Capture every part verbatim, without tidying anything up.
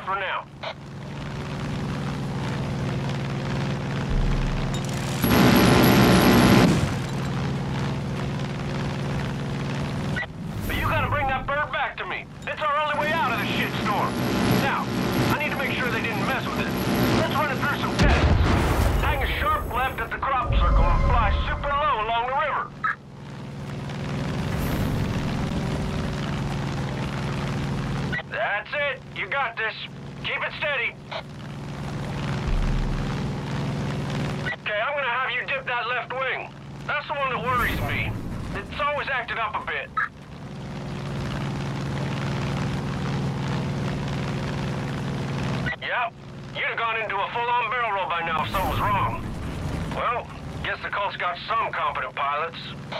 enough for now. But you gotta bring that bird back to me. It's our only way out of this shitstorm. Now, I need to make sure they didn't mess with it. Let's run it through some tests. Hang a sharp left at the crop circle and fly super low along the river. That's it. You got this. Keep it steady. Okay, I'm gonna have you dip that left wing. That's the one that worries me. It's always acted up a bit. Yep. You'd have gone into a full-on barrel roll by now if something was wrong. Well, guess the cult's got some competent pilots.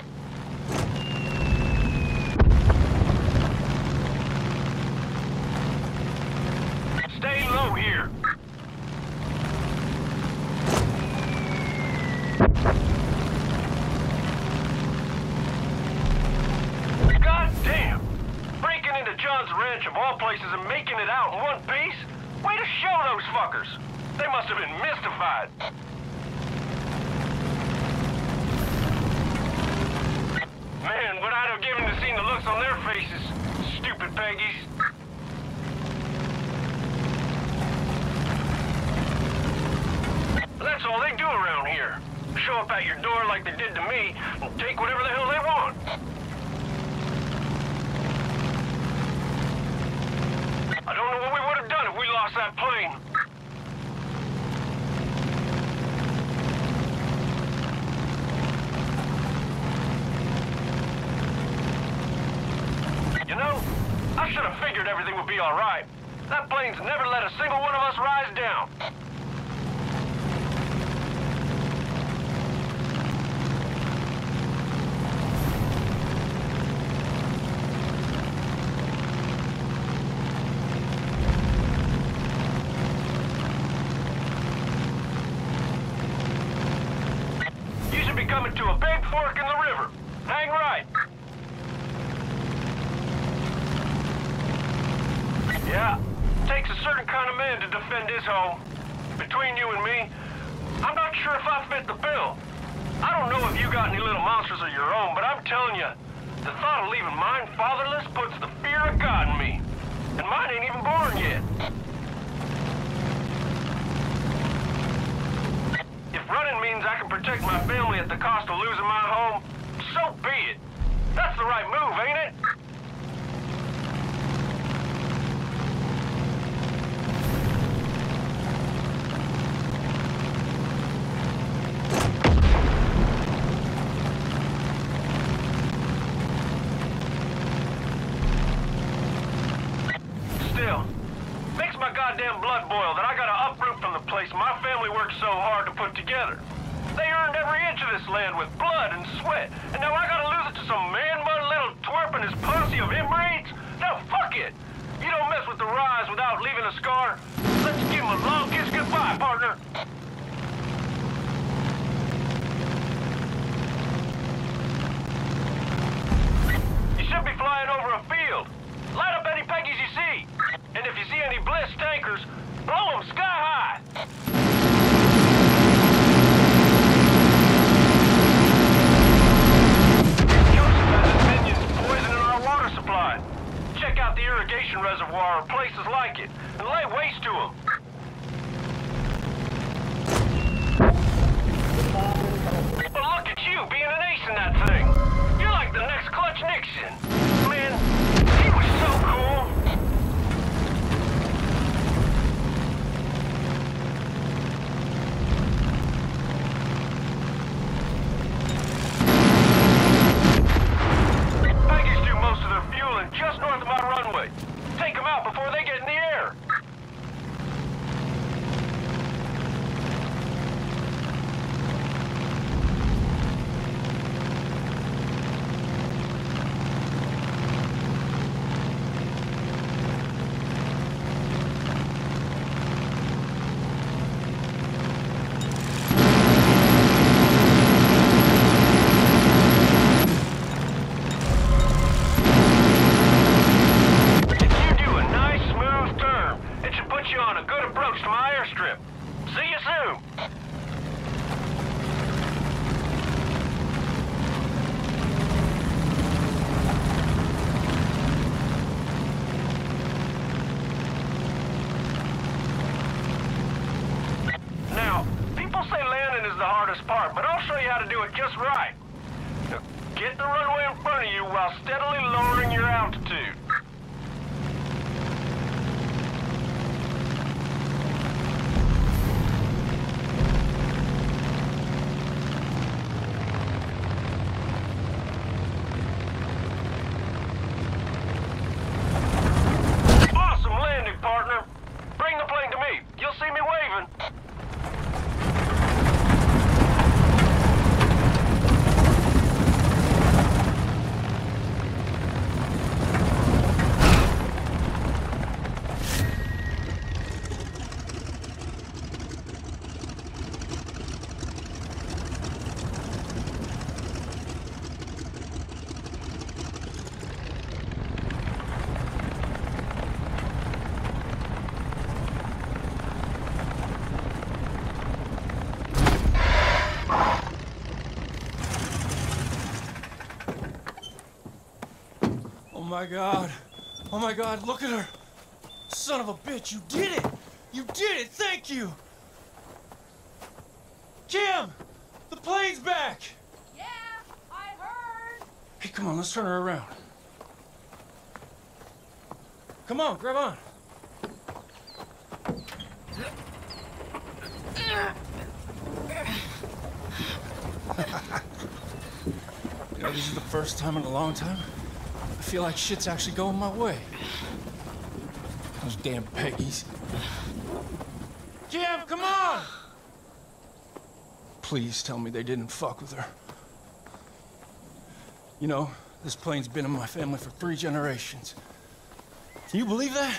Stay low here. God damn! Breaking into John's ranch of all places and making it out in one piece? Way to show those fuckers! They must have been mystified. Man, would I have given to see the looks on their faces? Stupid Peggies. That's all they do around here. Show up at your door like they did to me, and take whatever the hell they want. I don't know what we would have done if we lost that plane. You know, I should have figured everything would be all right. That plane's never let a single one of us rise down. Coming to a big fork in the river. Hang right. Yeah, takes a certain kind of man to defend his home. Between you and me, I'm not sure if I fit the bill. I don't know if you got any little monsters of your own, but I'm telling you, the thought of leaving mine fatherless puts the fear of God in me. And mine ain't even born yet. If running means I can protect my family at the cost of losing my home, so be it. That's the right move, ain't it? Still, makes my goddamn blood boil that I gotta uproot from the place my family worked so hard to put together. They earned every inch of this land with blood and sweat, and now I gotta lose it to some man-mud little twerp and his posse of inbreeds? No, fuck it! You don't mess with the rise without leaving a scar. Let's give him a long kiss goodbye, partner. You should be flying over a field. Light up any Peggies you see. And if you see any Bliss tankers, blow them sky high. Poisoning our water supply. Check out the irrigation reservoir or places like it, and lay waste to them. is the hardest part, but I'll show you how to do it just right. Now, get the runway in front of you while steadily lowering your altitude. Awesome landing, partner. Bring the plane to me. You'll see me waving. Oh my God. Oh my God, look at her. Son of a bitch, you did it. You did it, thank you. Kim, the plane's back. Yeah, I heard. Hey, come on, let's turn her around. Come on, grab on. You know, this is the first time in a long time I feel like shit's actually going my way. Those damn Peggies. Kim, come on! Please tell me they didn't fuck with her. You know, this plane's been in my family for three generations. Can you believe that?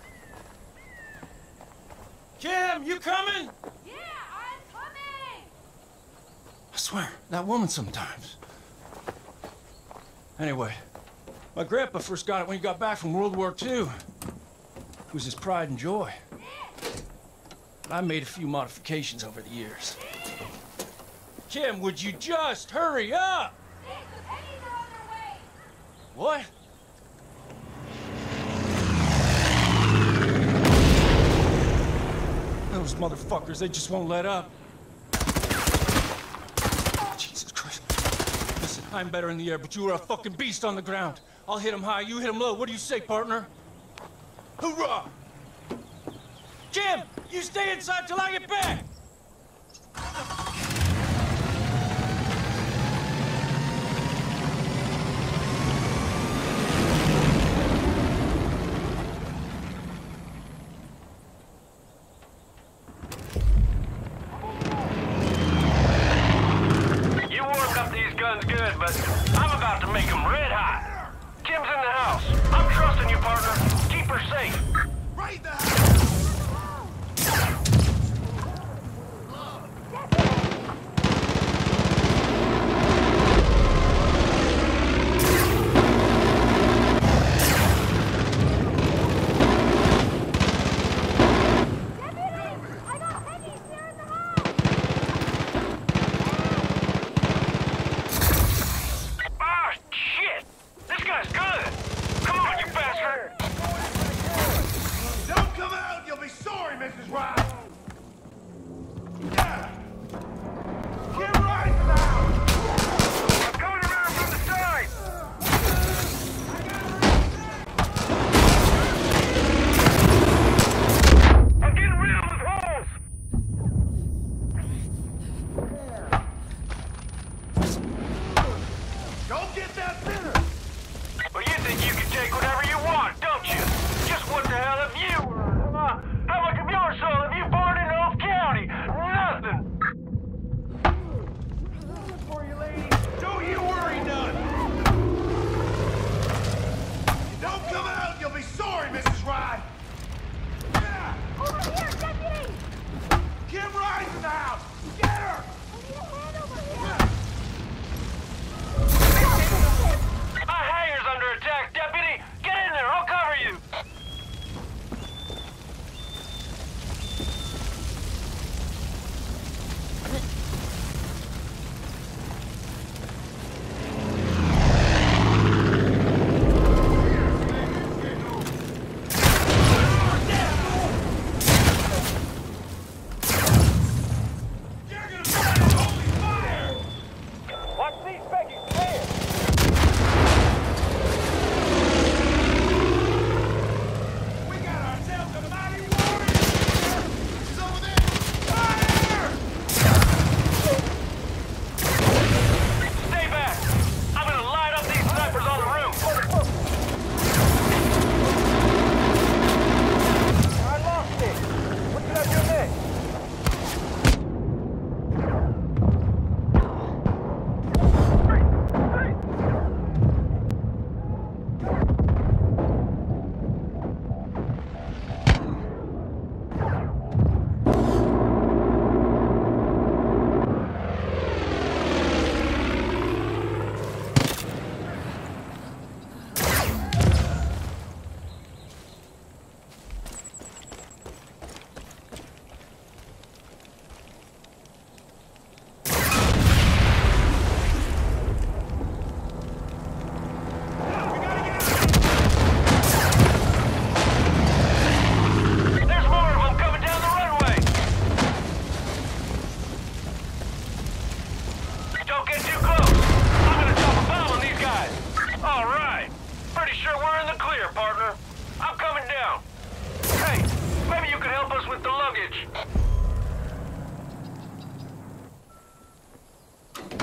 Kim, you coming? Yeah, I'm coming. I swear, that woman sometimes. Anyway, my grandpa first got it when he got back from World War Two. It was his pride and joy. But I made a few modifications over the years. Kim, would you just hurry up? The pennies are on their way. What? Those motherfuckers, they just won't let up. Jesus Christ. Listen, I'm better in the air, but you are a fucking beast on the ground. I'll hit him high, you hit him low. What do you say, partner? Hoorah! Kim, you stay inside till I get back! You warmed up these guns good, but I'm about to make them red hot. Kim's in the house. I'm trusting you, partner. Keep her safe. Right the Ah, shit! This guy's good! Come on, you bastard!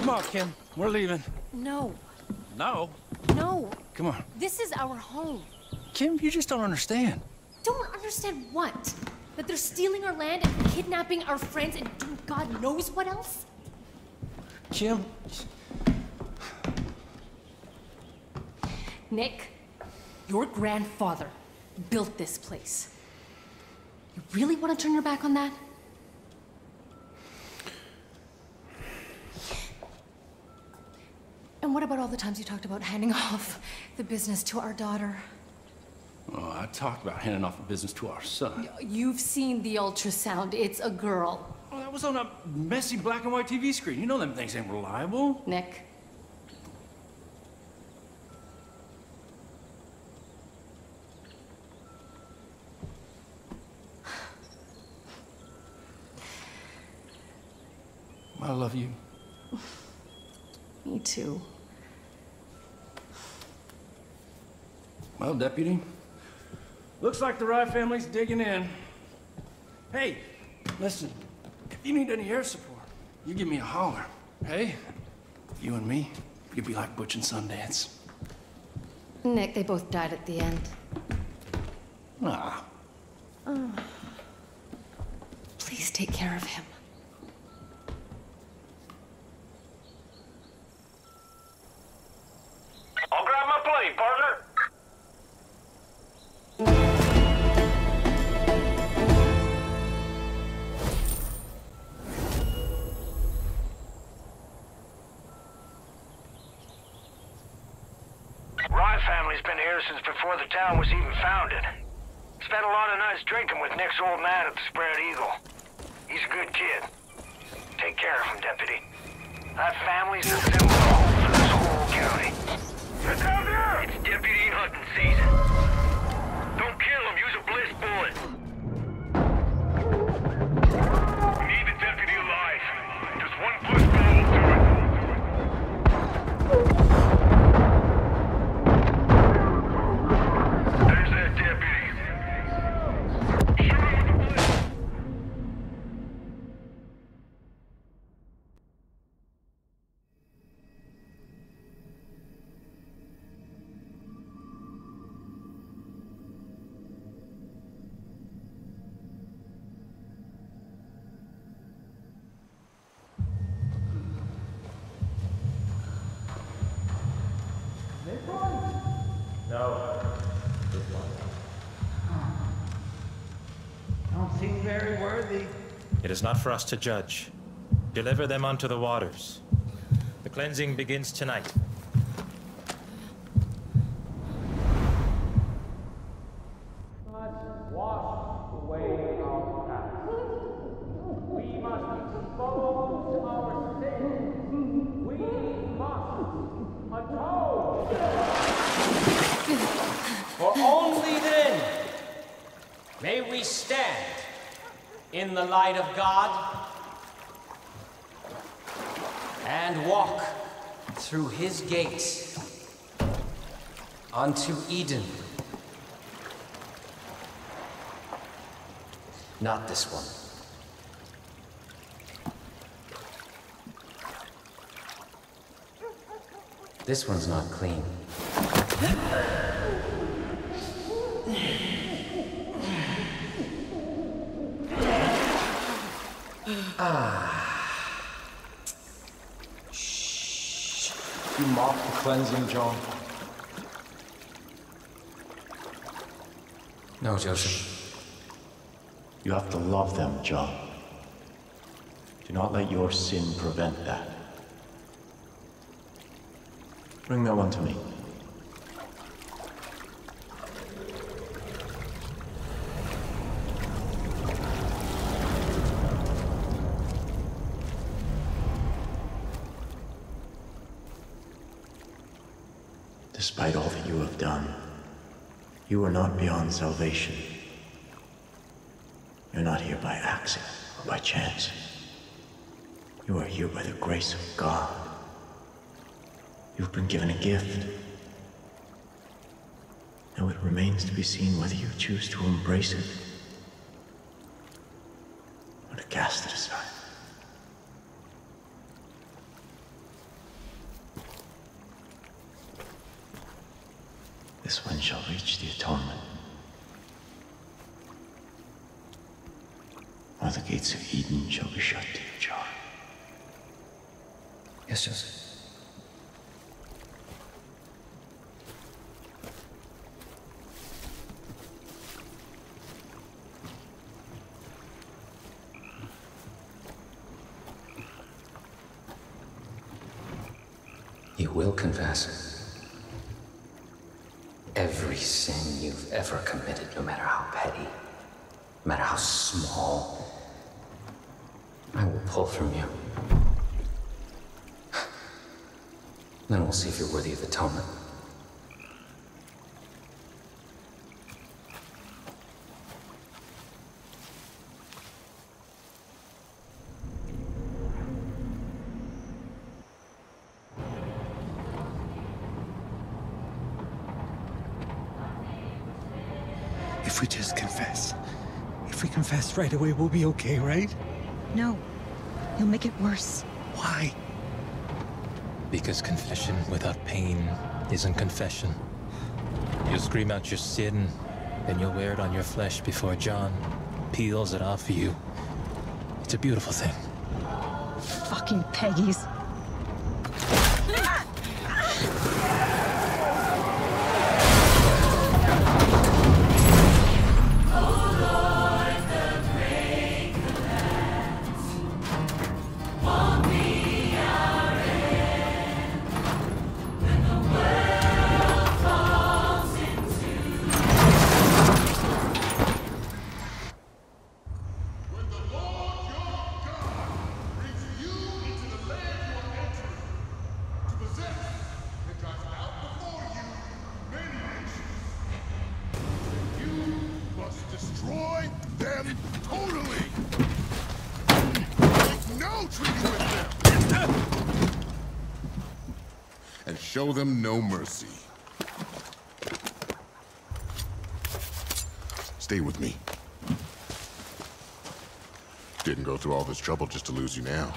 Come on, Kim. We're leaving. No. No? No. Come on. This is our home. Kim, you just don't understand. Don't understand what? That they're stealing our land and kidnapping our friends and doing God knows what else? Kim... Nick, your grandfather built this place. You really want to turn your back on that? And what about all the times you talked about handing off the business to our daughter? Oh, I talked about handing off the business to our son. You've seen the ultrasound. It's a girl. Well, that was on a messy black and white T V screen. You know them things ain't reliable. Nick. I love you. Me too. Well, Deputy, looks like the Rye family's digging in. Hey, listen, if you need any air support, you give me a holler, hey? You and me, we could be like Butch and Sundance. Nick, they both died at the end. Ah. Oh. Please take care of him. I'll grab my plate, partner. Rye family's been here since before the town was even founded. Spent a lot of nights drinking with Nick's old man at the Spread Eagle. He's a good kid. Take care of him, Deputy. That family's the symbol of hope for this whole county. It's out there! It's deputy hunting season. Don't kill him, use a bliss bullet. We need the deputy alive. Just one bliss bullet will do it. There's that deputy. Shoot him with the bliss. No. This one. Don't seem very worthy. It is not for us to judge. Deliver them unto the waters. The cleansing begins tonight. Must wash away our past. We must expose our sins. We must atone. For only then may we stand in the light of God and walk through his gates unto Eden. Not this one. This one's not clean. Ah. Shh. You mock the cleansing, John? No, Joseph. You have to love them, John. Do not let your sin prevent that. Bring that one to me. Despite all that you have done, you are not beyond salvation. You're not here by accident or by chance. You are here by the grace of God. You've been given a gift. Now it remains to be seen whether you choose to embrace it or to cast it aside. this one shall reach the atonement. Or the gates of Eden shall be shut to you, John. Yes, Joseph. You will confess every sin you've ever committed, no matter how petty, no matter how small. I will pull from you. Then we'll see if you're worthy of atonement. If we just confess. If we confess right away, we'll be okay, right? No. You'll make it worse. Why? Because confession without pain isn't confession. You'll scream out your sin, then you'll wear it on your flesh before John peels it off of you. It's a beautiful thing. Fucking Peggies. Show them no mercy. Stay with me. Didn't go through all this trouble just to lose you now.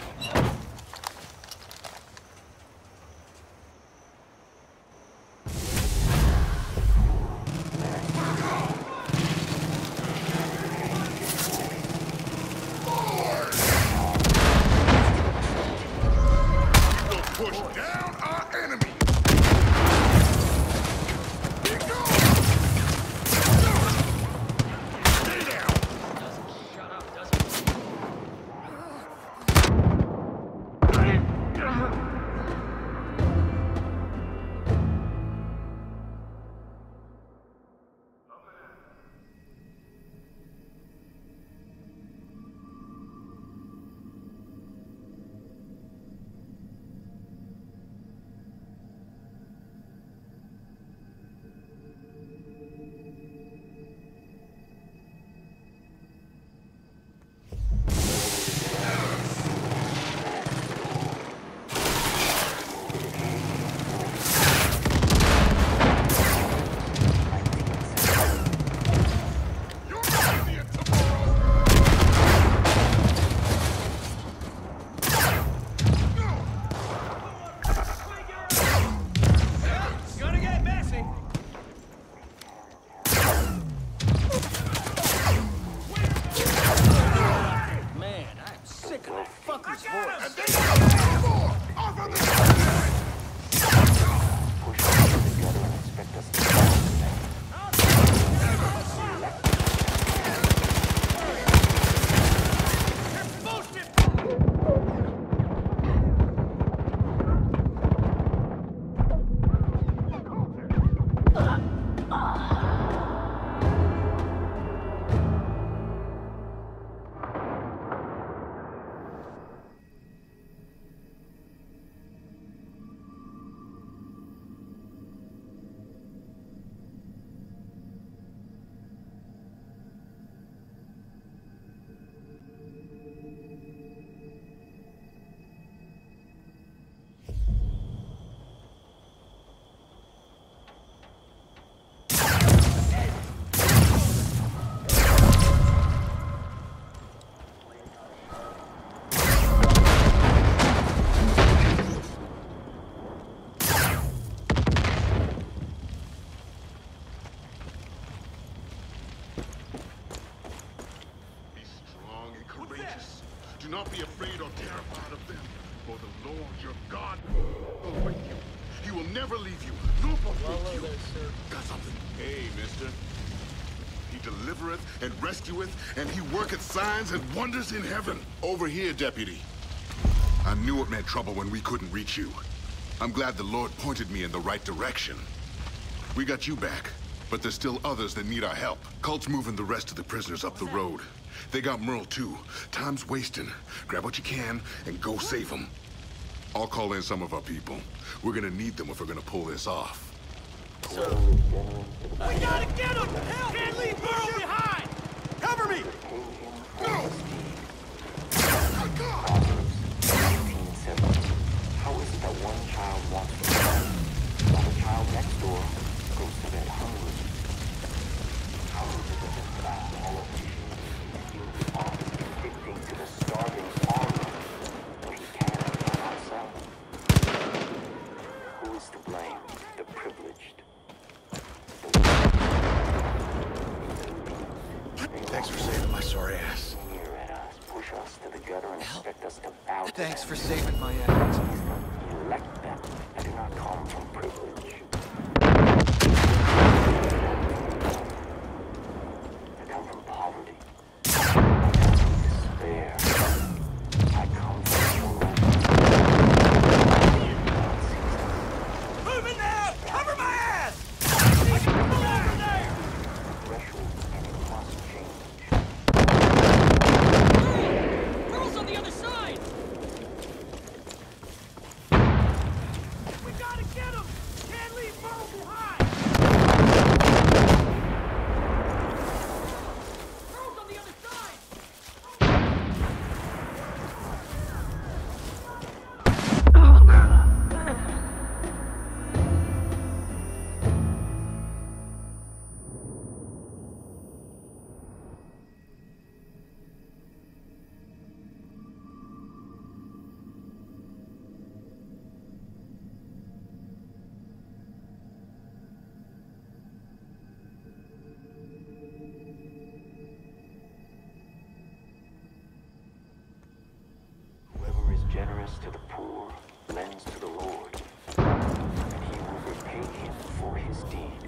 not be afraid or terrified of them, for the Lord your God will with you. He will never leave you, nor forsake you. Got something? Hey, mister. He delivereth and rescueth, and he worketh signs and wonders in heaven. Over here, deputy. I knew it meant trouble when we couldn't reach you. I'm glad the Lord pointed me in the right direction. We got you back, but there's still others that need our help. Cult's moving the rest of the prisoners up the road. They got Merle too. Time's wasting. Grab what you can and go save them. I'll call in some of our people. We're gonna need them if we're gonna pull this off. We gotta get him! Help! Can't leave Merle behind! Cover me! No! nineteen seventy. How is it that one child wants to die, while the child next door goes to bed hungry? How is it that this bad politician feels the office dictating to the starving farmer what he can and cannot sell? Who is to blame? The privileged. Thanks for saving my sorry ass. Sneer at us, push us to the gutter, and expect us to bow to Thanks them. for saving my ass. Elect them. I do not come from privilege. I come from poverty. I come from despair. I come from Move it now! Cover my ass! I can pull over there! threshold, and it must change. Girls on the other side! We gotta get him! Can't leave Merle behind! Girls on the other side! Whoever is generous to the poor lends to the Lord, and he will repay him for his deed.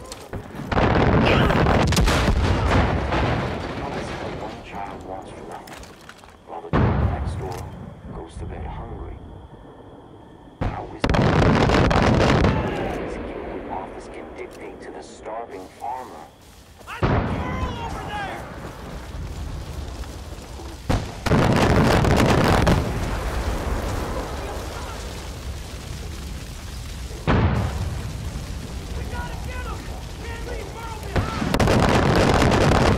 How is it that one child wants for nothing, while the child next door goes to bed hungry? How is it that his kingly office can dictate to the starving farmer? I see Merle over there! We gotta get him! Can't leave Merle behind!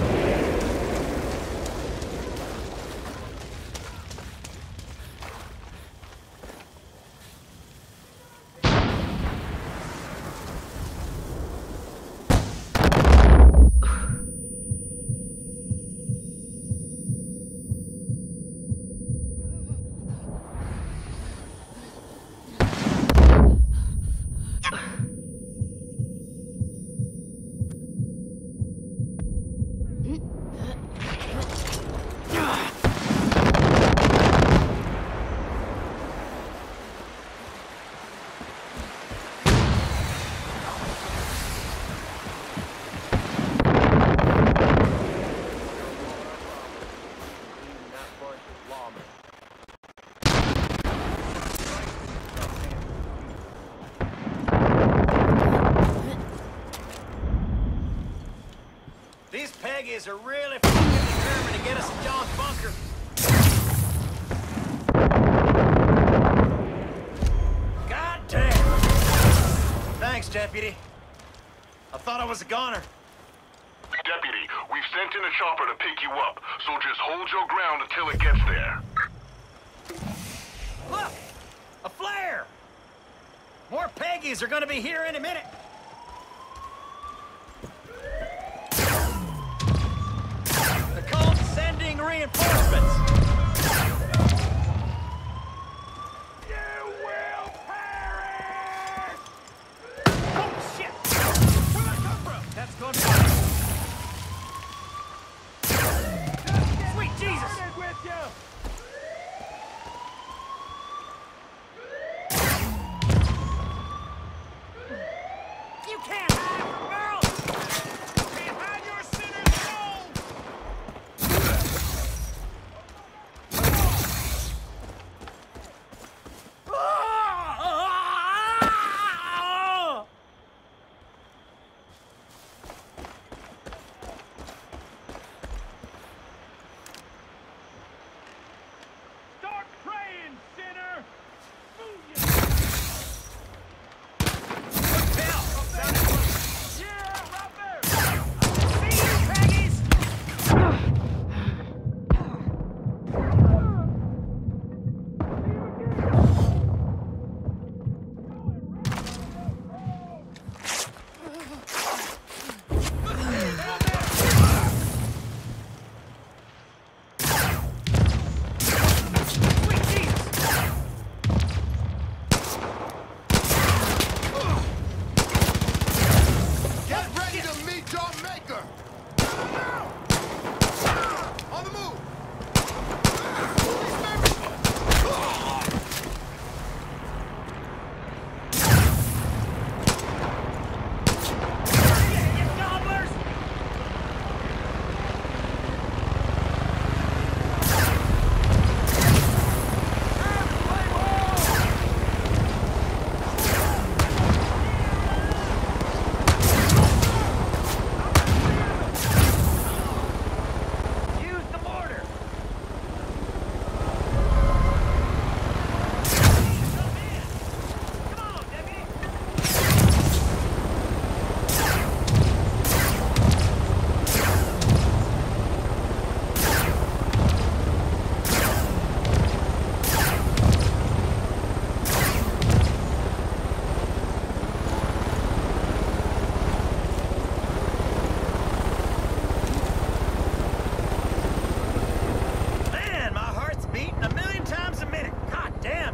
These Peggies are really fucking determined to get us in John's bunker. God damn! Thanks, deputy. I thought I was a goner. Deputy, we've sent in a chopper to pick you up, so just hold your ground until it gets there. Look! A flare! More Peggies are gonna be here in a minute. The Colt's sending reinforcements. You will perish! Oh, shit! Where'd I come from? That's going to be... Sweet Jesus! With you.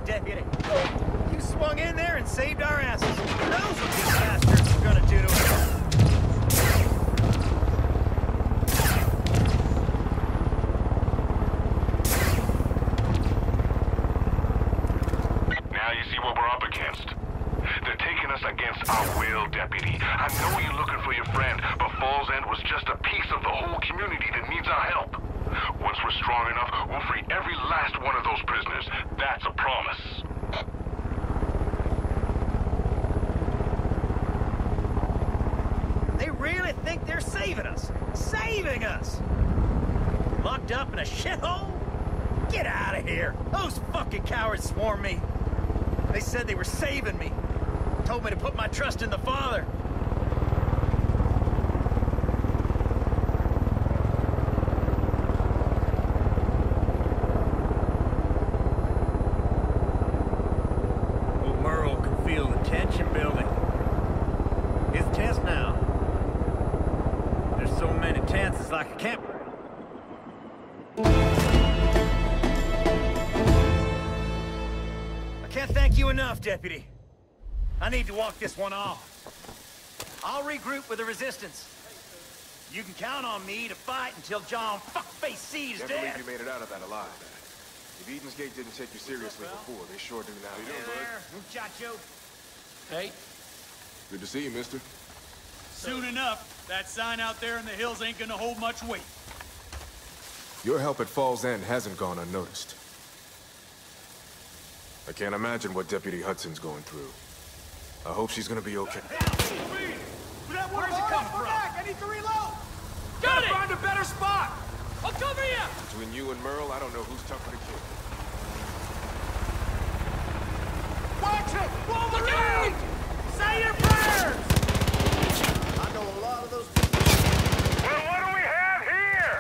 Deputy. You swung in there and saved our asses. Who knows what these bastards are gonna do to us? Now you see what we're up against. They're taking us against our will, Deputy. I know you're looking for your friend, but Falls End was just a piece of the whole community that needs our help. Once we're strong enough, we'll free every last one of those prisoners. That's a promise. They really think they're saving us. Saving us! Locked up in a shithole? Get out of here! Those fucking cowards swarmed me. They said they were saving me. Told me to put my trust in the Father. Old Merle can feel the tension building. His test now. There's so many tents, it's like a campground. I can't thank you enough, Deputy. I need to walk this one off. I'll regroup with the Resistance. You can count on me to fight until John fuckface C is Can't dead. believe you made it out of that alive. If Eden's Gate didn't take you seriously before, they sure do now. Hey there, muchacho. Hey. Good to see you, mister. Soon enough, that sign out there in the hills ain't gonna hold much weight. Your help at Falls End hasn't gone unnoticed. I can't imagine what Deputy Hudson's going through. I hope she's gonna be okay. Where's it coming from? I need to reload! Got it! Find a better spot! I'll cover you! Between you and Merle, I don't know who's tougher to kill. Watch it! Wolverine! Say your prayers! I know a lot of those. Well, what do we have here?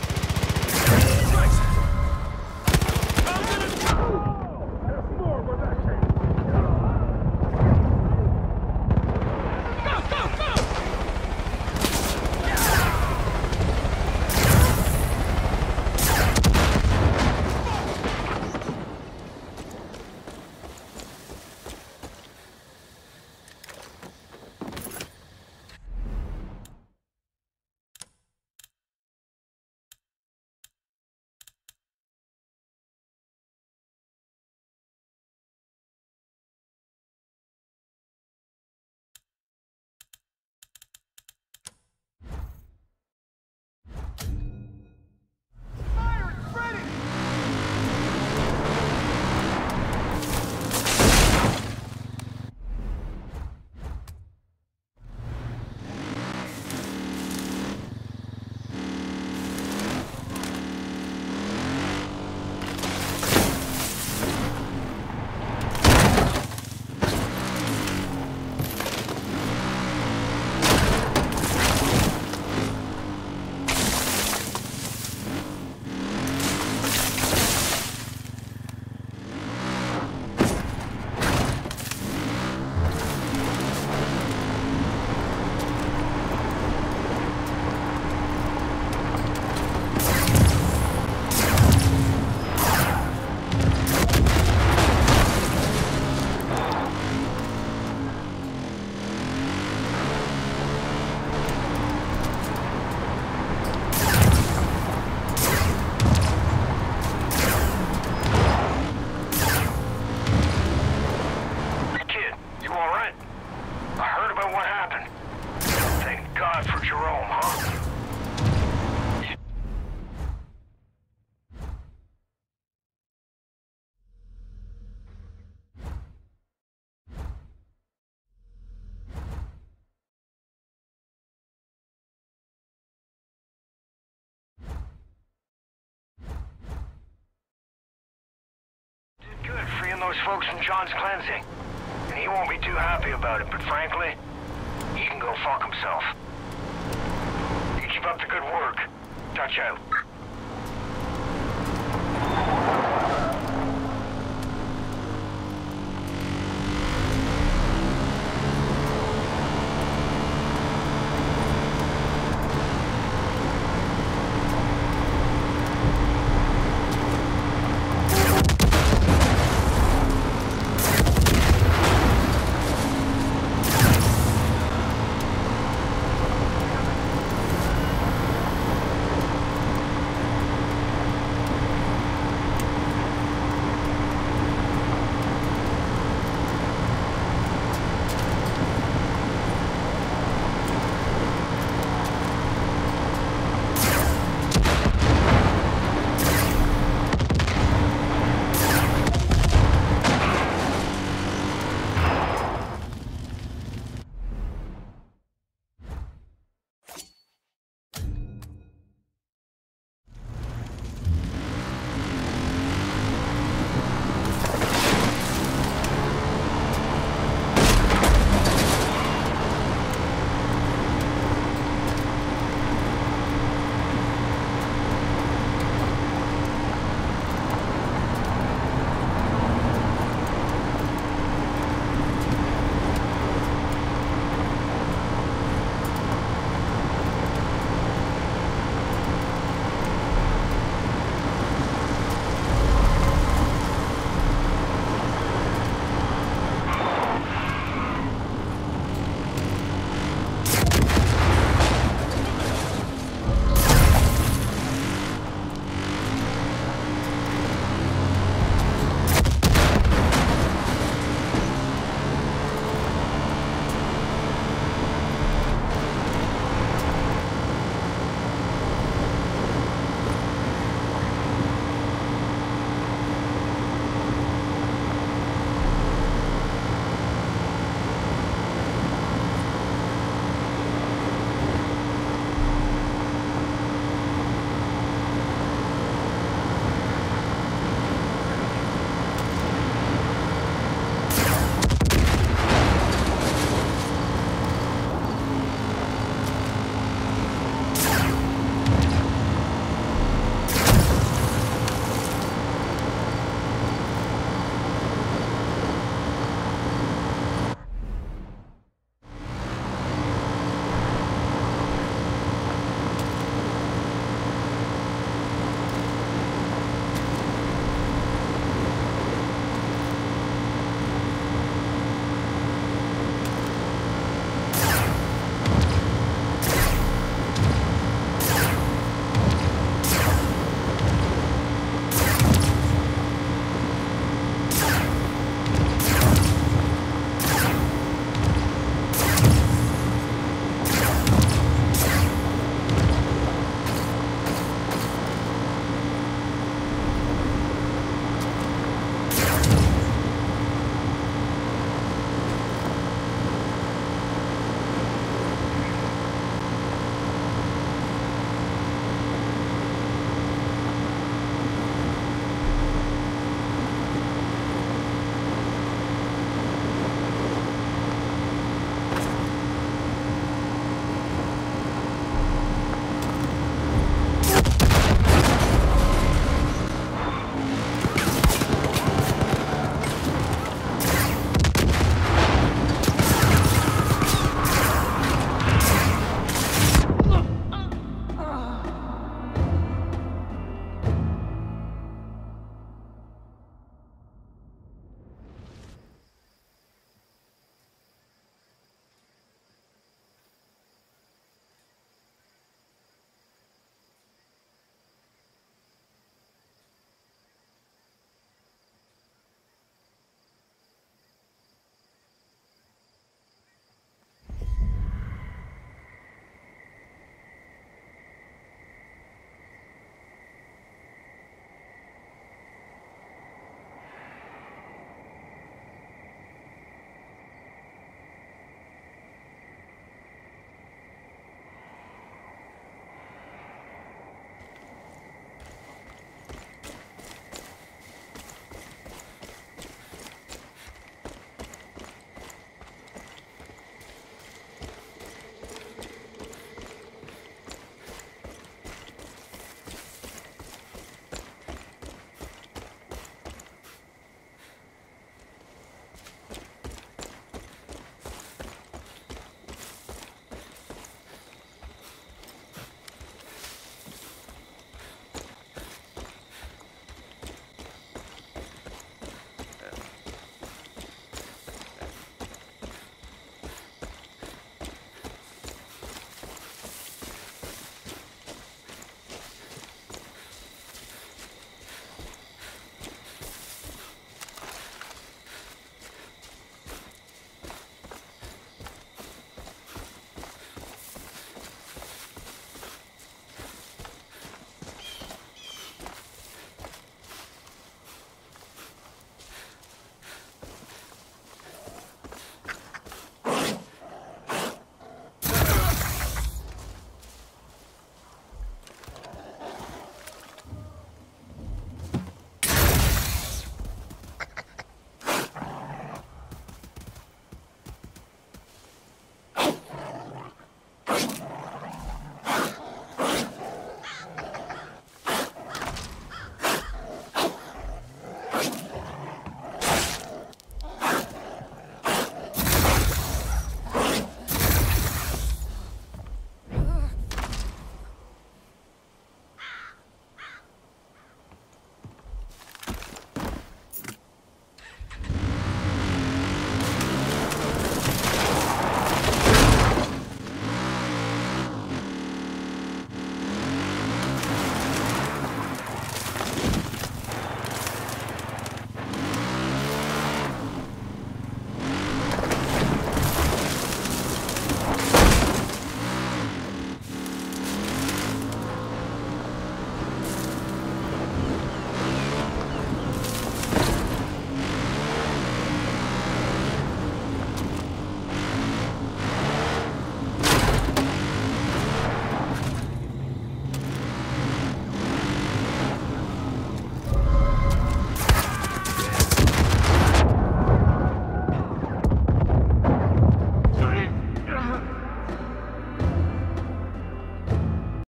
Those folks from John's cleansing. And he won't be too happy about it, but frankly, he can go fuck himself. You keep up the good work. Touch out.